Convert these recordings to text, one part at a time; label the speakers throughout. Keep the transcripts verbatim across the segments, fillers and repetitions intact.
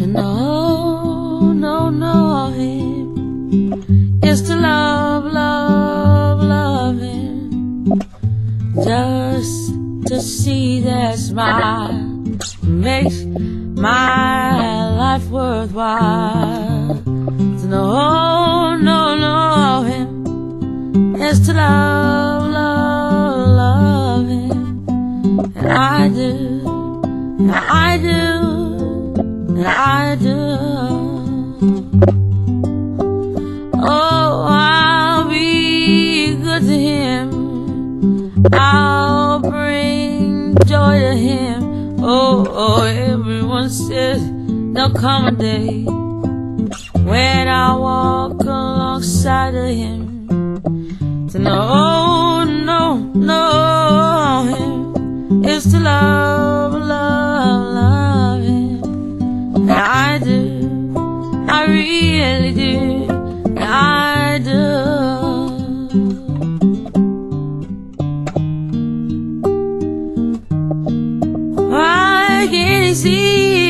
Speaker 1: to know, know, know him is to love, love, love him. Just to see that smile makes my life worthwhile. To know, know, know him is to love, love, love him. And I do, and I do, and I do. Oh, I'll be good to him. I'll bring joy to him. Oh, oh, everyone says there'll come a day when I'll walk alongside of him. To know, no, know him is to love, love, love him. And I do, I really do, and I do. I can see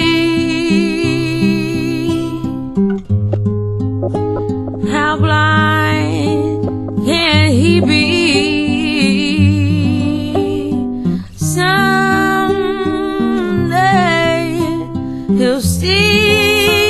Speaker 1: how blind can he be? Someday he'll see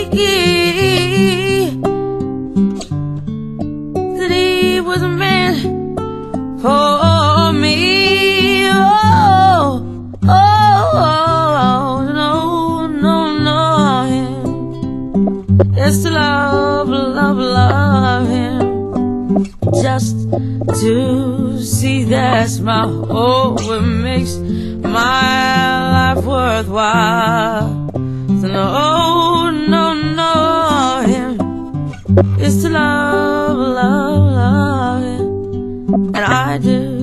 Speaker 1: that he was a man for me. Oh, oh, oh, no, no, no, him is to love, love, love him. Just to see that smile, oh, it makes my life worthwhile. So no, no, no, him is to love, love, love him. And I do.